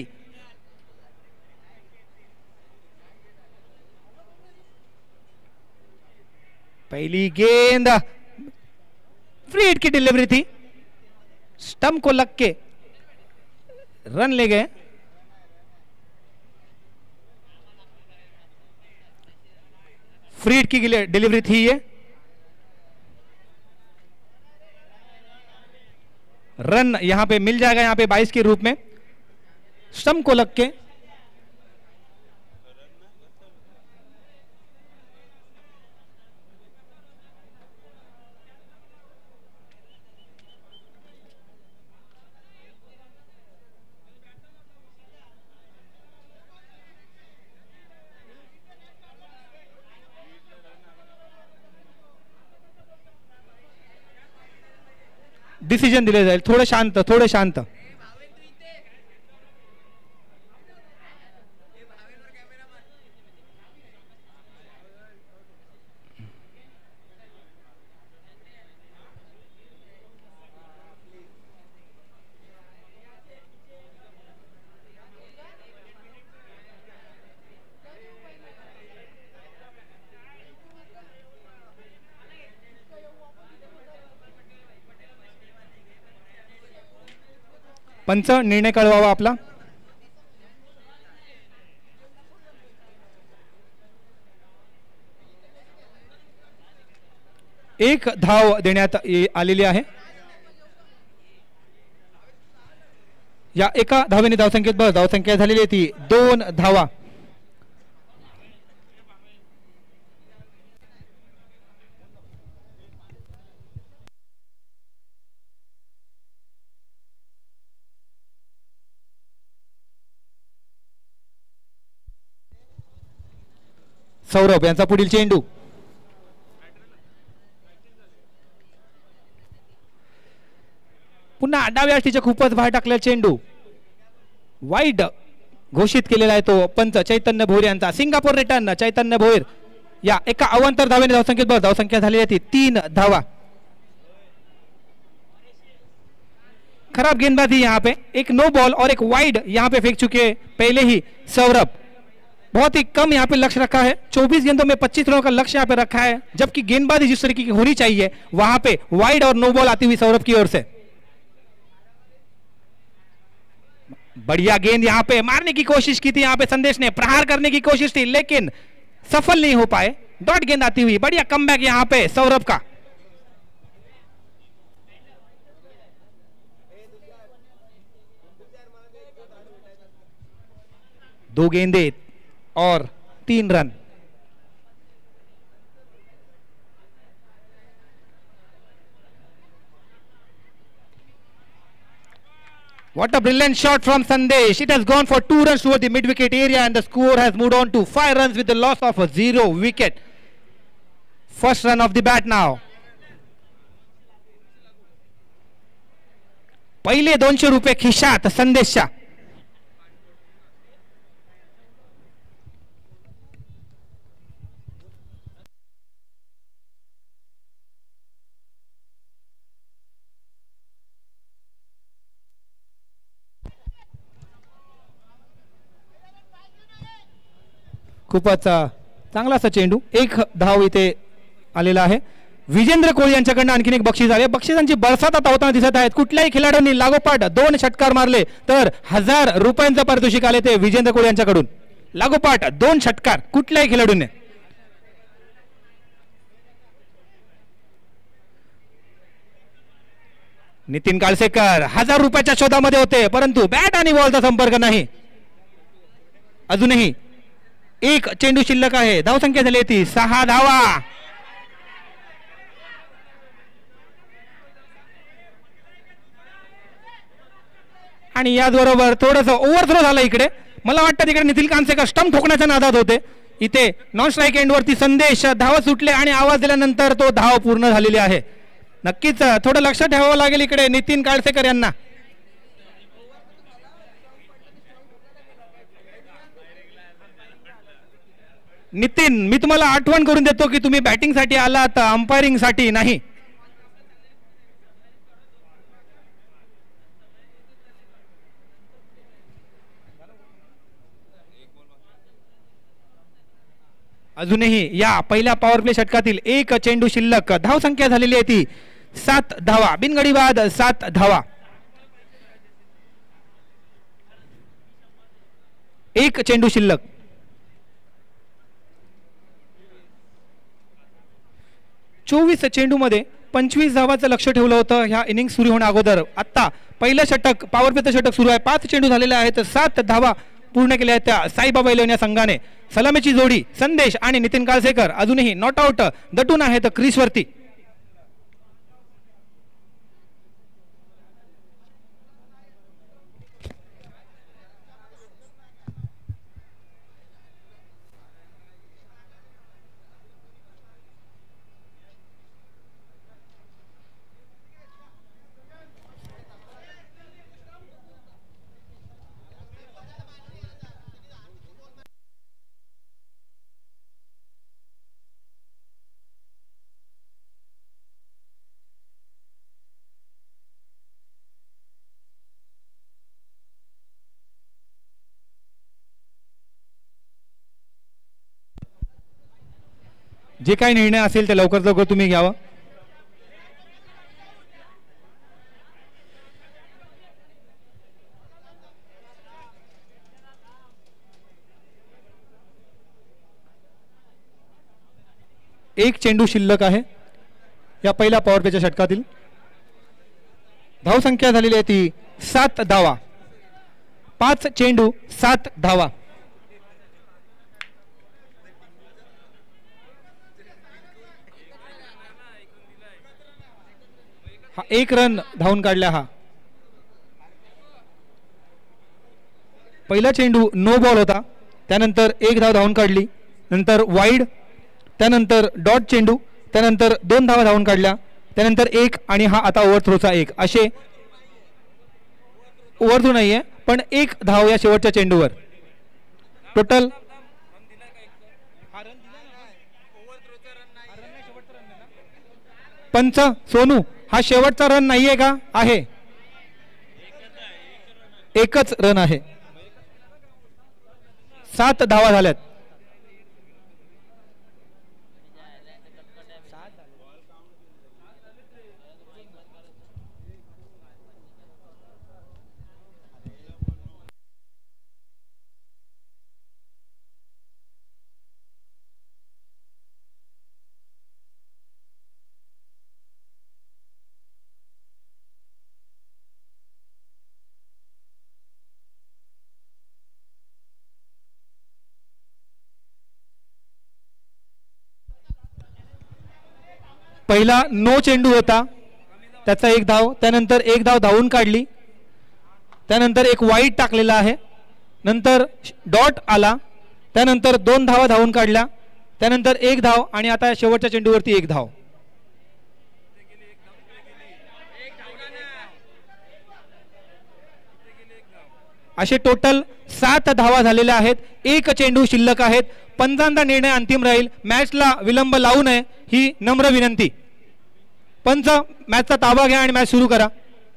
पहली गेंद फ्री हिट की डिलीवरी थी, स्टंप को लग के रन ले गए. फ्री हिट की डिलीवरी थी ये. रन यहां पे मिल जाएगा यहां पे 22 के रूप में. स्टंप को लग के डिसिजन दिले जाईल. थोडं शांत, थोडं शांत. पंच निर्णय कळवावा आपला. एक धाव देण्यात आलेली आहे. या एका धावेने धावसंख्येत बस धावसंख्या झालेली आहे ती 2 धावा. सौरभ यांचा पुढील चेंडू. पुन्हा डाव्या अष्टीच्या खूपच बाहेर टाकलेला चेंडू. वाईड घोषित केलेला आहे तो पंच चैतन्य भोईर यांचा. Singapore return Chaitanya Bhoir. या एका अवांतर धावेने धावसंख्येत बस धावसंख्या झालेली आहे ती 3 धावा. खराब गेंदबाजी यहाँ पे. एक नो बॉल और एक वाइड यहाँ पे फेंक चुके पहले ही सौरभ. बहुत ही कम यहाँ पे लक्ष्य रखा है. 24 गेंदों में 25 रनों का लक्ष्य यहाँ पे रखा है, जबकि गेंदबाजी जिस तरीके की होनी चाहिए वहां पे वाइड और नो बॉल आती हुई सौरभ की ओर से. बढ़िया गेंद यहाँ पे मारने की कोशिश की थी. यहाँ पे संदेश ने प्रहार करने की कोशिश थी लेकिन सफल नहीं हो पाए. डॉट गेंद आती हुई. बढ़िया कमबैक यहाँ पे सौरभ का. दो गेंदे और 3 run. What a brilliant shot from Sandesh. It has gone for 2 runs toward the mid-wicket area and the score has moved on to 5 runs with the loss of a 0 wicket. First run of the bat now. पहिले 200 रुपये खिशात संदेशच्या. खूपच चांगला असा चेंडू. एक धाव इथे आलेला आहे. विजेंद्र कोळी यांच्याकडनं आणखीन एक बक्षीस आले. बक्षिसांची बरसात आता होताना दिसत आहेत. कुठल्याही खेळाडूंनी लागोपाठ 2 षटकार मारले तर 1000 रुपयांचं पारितोषिक आले ते विजेंद्र कोळी यांच्याकडून. लागोपाठ 2 षटकार कुठल्याही खेळाडूने. नितीन काळसेकर 1000 रुपयाच्या शोधामध्ये होते परंतु बॅट आणि बॉलचा संपर्क नाही. अजूनही एक चेंडू शिल्लक आहे. धावसंख्या झाली ती 6 धावा. आणि याचबरोबर थोडंसं ओव्हरथ्रो झालं इकडे. मला वाटतं तिकडे नितीन काळसेकर स्टंप ठोकण्याच्या नादात होते. इथे नॉन स्ट्राईक एंडवरती संदेश धाव सुटले आणि आवाज दिल्यानंतर तो धाव पूर्ण झालेली आहे. नक्कीच थोडं लक्ष ठेवावं लागेल इकडे नितीन काळसेकर यांना. नितीन, मी तुम्हाला आठवण करून देतो की तुम्ही बॅटिंग साठी आलात, अंपायरिंग साठी नाही. अजूनही या पहिल्या पॉवर प्ले षटकातील एक चेंडू शिल्लक. धाव संख्या झालेली आहे ती 7 धावा. बिनगडी बाद 7 धावा. एक चेंडू शिल्लक. 24 चेंडूमध्ये 25 धावाचं लक्ष ठेवलं होतं ह्या इनिंग सुरू होण्या अगोदर. आता पहिलं षटक पॉवर प्लेचं षटक सुरू आहे. 5 चेंडू झालेले आहेत. 7 धावा पूर्ण केल्या आहेत त्या साईबाबा इलेव्हन या संघाने. सलामीची जोडी संदेश आणि नितीन काळसेकर अजूनही नॉट आउट दटून आहेत क्रीजवरती. जे काही निर्णय असेल ते लवकर लवकर तुम्ही घ्यावा. एक चेंडू शिल्लक आहे या पहिल्या पॉवर प्लेच्या षटकातील. धाव संख्या झालेली आहे ती 7 धावा. 5 चेंडू 7 धावा. हा 1 रन धावून काढला. हा पहिला चेंडू नो बॉल होता. त्यानंतर 1 धाव धावून काढली. नंतर वाईड. त्यानंतर डॉट चेंडू. त्यानंतर 2 धावा धावून काढल्या. त्यानंतर 1 आणि हा आता ओव्हरथ्रोचा 1. असे ओव्हरथ्रो नाहीये पण 1 धाव या शेवटच्या चेंडूवर. टोटल पंच सोनू हा शेवटचा रन नाहीये का? आहे. एकच रन आहे. 7 धावा झाल्यात. पहिला नो चेंडू होता त्याचा 1 धाव. त्यानंतर 1 धाव धावून काढली. त्यानंतर एक वाईट टाकलेला आहे, नंतर डॉट आला, त्यानंतर 2 धावा धावून काढल्या, त्यानंतर 1 धाव आणि आता शेवटच्या चेंडूवरती 1 धाव. असे टोटल 7 धावा झालेल्या आहेत. 1 चेंडू शिल्लक आहेत. पंचांचा निर्णय अंतिम राहील. मॅचला विलंब लावू नये ही नम्र विनंती. पंच मॅचचा ताबा घ्या आणि मॅच सुरू करा.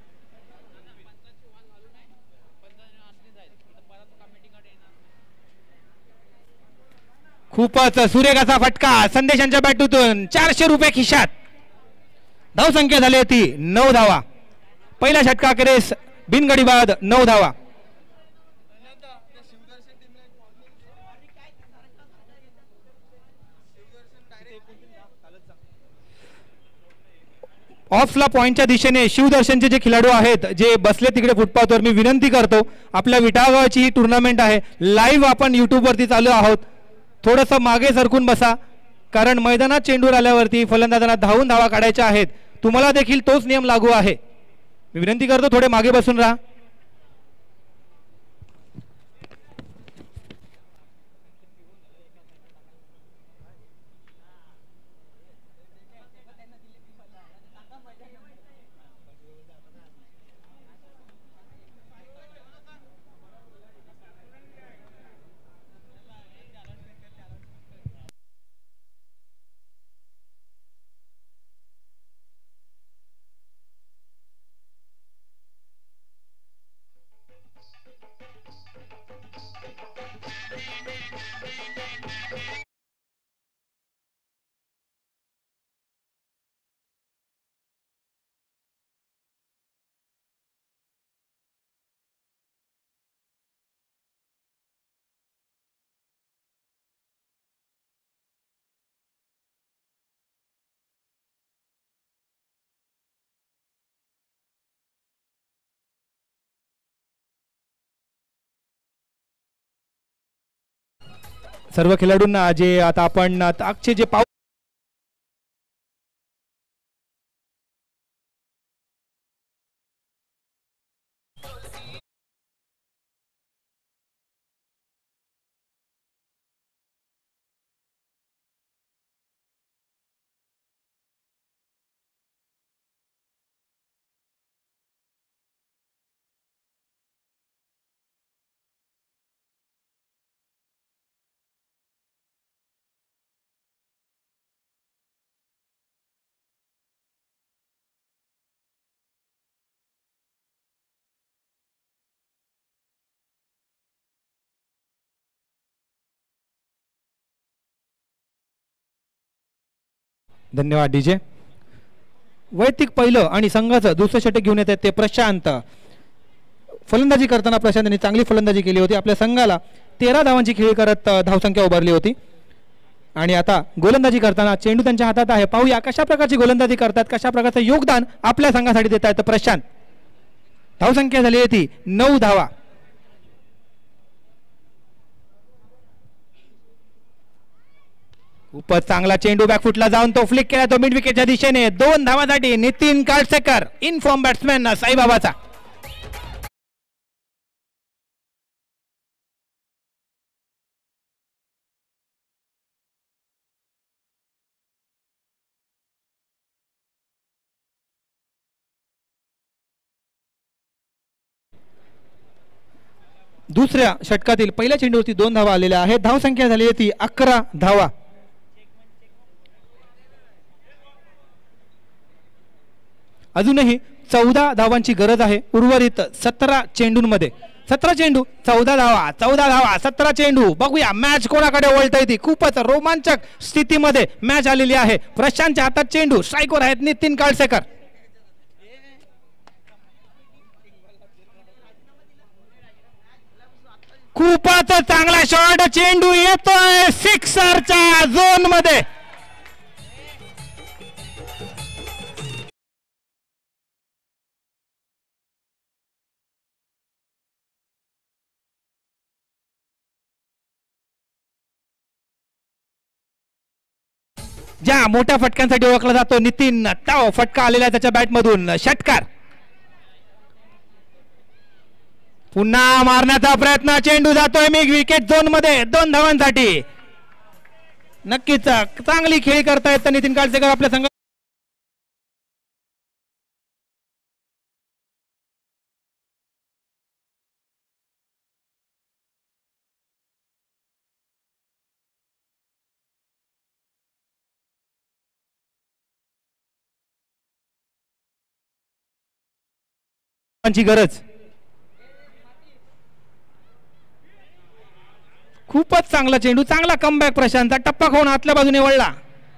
खूपच सुरेख असा फटका संदेशांच्या बॅटूतून. 400 रुपये खिशात. धावसंख्या झाली होती 9 धावा. पहिल्या षटकाखेरीस बिनगडी बाद 9 धावा. ऑफला पॉइंटच्या दिशेने शिवदर्शनचे जे खेळाडू आहेत जे बसले तिकडे फुटपाथवर, मी विनंती करतो, आपल्या विटागावाची ही टुर्नामेंट आहे, लाईव्ह आपण यूट्यूबवरती चालू आहोत, थोडंसं मागे सरकून बसा, कारण मैदानात चेंडूर आल्यावरती फलंदाजांना धावून धावा काढायच्या आहेत. तुम्हाला देखील तोच नियम लागू आहे. मी विनंती करतो थोडे मागे बसून राहा. सर्व खेळाडूंना जे आता आपण आजचे जे पाऊस धन्यवाद डीजे. वैयक्तिक पहिलं आणि संघाचं दुसरं षटक घेऊन येत आहेत ते प्रशांत. फलंदाजी करताना प्रशांतने चांगली फलंदाजी केली होती. आपल्या संघाला 13 धावांची खेळी करत धावसंख्या उभारली होती. आणि आता गोलंदाजी करताना चेंडू त्यांच्या हातात आहे. पाहूया कशा प्रकारची गोलंदाजी करतात, कशा प्रकारचं योगदान आपल्या संघासाठी देत आहेत प्रशांत. धावसंख्या झाली होती 9 धावा. खूपच चांगला चेंडू बॅकफुटला जाऊन तो फ्लिक केला, तो मिड विकेटच्या दिशेने. 2 धावांसाठी Nitin Kalsekar in form batsman साईबाबाचा. दुसऱ्या षटकातील पहिल्या चेंडूवरती 2 धावा आलेल्या आहेत. धावसंख्या झाली होती 11 धावा. अजूनही 14 धावांची गरज आहे उर्वरित 17 चेंडूंमध्ये. 17 चेंडू 14 धावा, 14 धावा 17 चेंडू. बघूया मॅच कोणाकडे वळतय ती. खूपच रोमांचक स्थितीमध्ये मॅच आलेली आहे. प्रशांतच्या हातात चेंडू. स्ट्राईकवर आहेत नितीन काळसेकर. खूपच चांगला शॉट. चेंडू येतोय सिक्सरच्या झोन मध्ये. ज्या मोठ्या फटक्यांसाठी ओळखला जातो नितीन, तो फटका आलेला त्याच्या बॅट मधून. षटकार. पुन्हा मारण्याचा प्रयत्न, चेंडू जातोय मी विकेट झोन मध्ये 2 धावांसाठी. नक्कीच चांगली खेळी करतायत नितीन काळसेकर आपल्या संघ. गरज खूपच चांगला चेंडू, चांगला कमबॅक प्रशांतचा. टप्पा खाऊन आतल्या बाजूने वळला.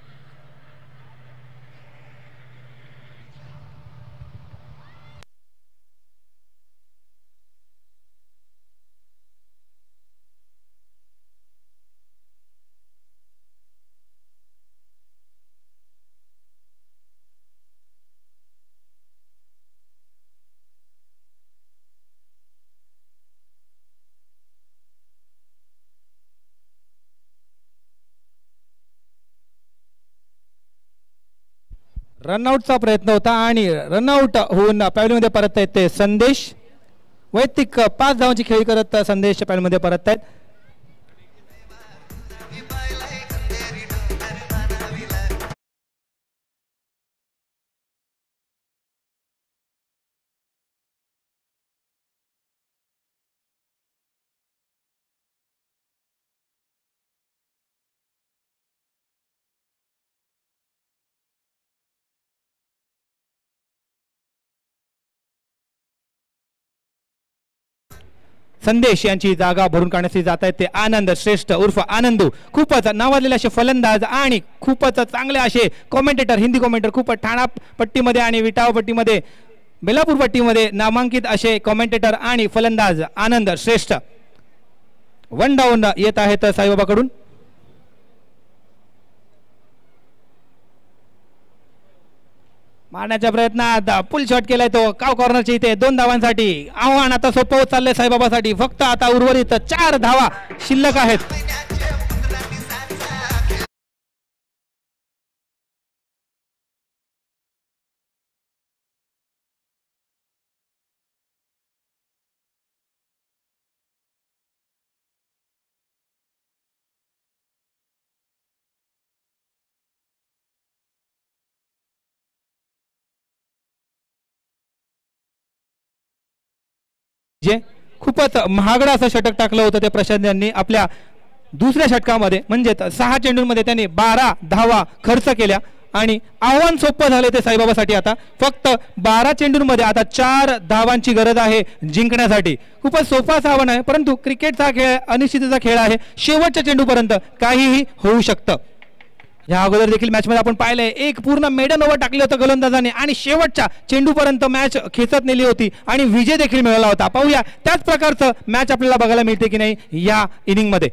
रनआउटचा प्रयत्न होता आणि रनआउट होऊन पॅव्हलियनमध्ये परत आहेत ते संदेश. वैयक्तिक 5 धावांची खेळी करत संदेश पॅव्हलियनमध्ये परत आहेत. संदेश यांची जागा भरून काढण्यासाठी जात आहेत ते आनंद श्रेष्ठ उर्फ आनंदू. खूपच नावाजलेले असे फलंदाज आणि खूपच चांगले असे कॉमेंटेटर, हिंदी कॉमेंटेटर. खूपच ठाणा पट्टीमध्ये आणि विटाव पट्टीमध्ये, बेलापूर पट्टीमध्ये नामांकित असे कॉमेंटेटर आणि फलंदाज आनंद श्रेष्ठ. 1 डाऊन येत आहेत साईबाबाकडून. मारण्याच्या प्रयत्नात पुल शॉट केलाय तो काव कॉर्नरच्या इथे 2 धावांसाठी. आव्हान आता सोपं होत चाललंय साईबाबासाठी. फक्त आता उर्वरित 4 धावा शिल्लक आहेत. जे खूपच महागडा असं षटक टाकलं होतं ते प्रशांत यांनी आपल्या दुसऱ्या षटकामध्ये. म्हणजेच 6 चेंडूंमध्ये त्यांनी 12 धावा खर्च केल्या आणि आव्हान सोपं झाले ते साईबाबासाठी. आता फक्त 12 चेंडूंमध्ये आता 4 धावांची गरज आहे जिंकण्यासाठी. खूपच सोपाच आव्हान आहे, परंतु क्रिकेटचा खेळ अनिश्चिततेचा खेळ आहे. शेवटच्या चेंडूपर्यंत काहीही होऊ शकतं. या अगोदर देखील मॅच मध्ये आपण पाहिलंय एक पूर्ण मेडन ओव्हर टाकले होतं गोलंदाजाने आणि शेवटच्या चेंडूपर्यंत मॅच खेचत नेली होती आणि विजय देखील मिळवला होता. पाहूया त्याच प्रकारचं मॅच आपल्याला बघायला मिळते की नाही या इनिंग मध्ये.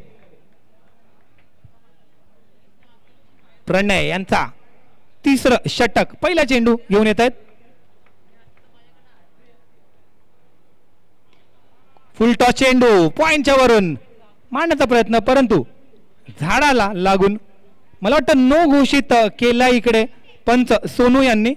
प्रणय यांचा 3रं षटक. पहिला चेंडू घेऊन येत आहेत. फुल टॉस चेंडू पॉइंटच्या वरून मारण्याचा प्रयत्न, परंतु झाडाला लागून मला वाटतं नो घोषित केला इकडे पंच सोनू यांनी.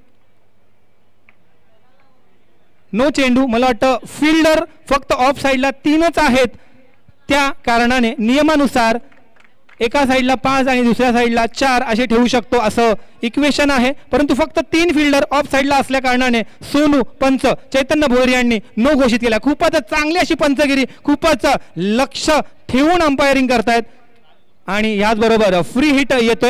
नो चेंडू. मला वाटतं फिल्डर फक्त ऑफ साइडला 3च आहेत, त्या कारणाने नियमानुसार एका साइडला 5 आणि दुसऱ्या साइडला 4 असे ठेवू शकतो असं इक्वेशन आहे. परंतु फक्त 3 फिल्डर ऑफ साइडला असल्या कारणाने सोनू पंच चैतन्य भोयर यांनी नो घोषित केला. खूपच चांगली अशी पंचगिरी, खूपच लक्ष ठेवून अंपायरिंग करतायत आणि याचबरोबर फ्री हिट येतोय.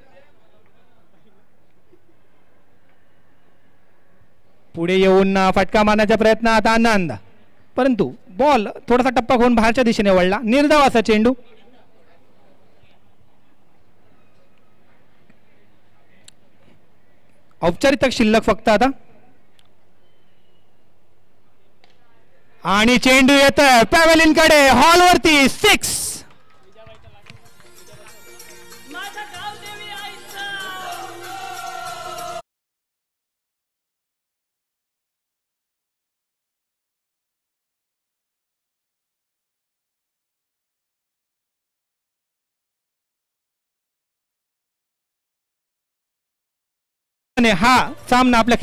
पुढे येऊन फटका मारण्याचा प्रयत्न आता आनंद, परंतु बॉल थोडासा टप्पा घेऊन बाहेरच्या दिशेने वळला. निर्धाव असा चेंडू. औपचारिक शिल्लक फक्त आता आणि चेंडू येतोय पॅव्हलियन कडे, हॉलवरती 6. हा सामना आपल्या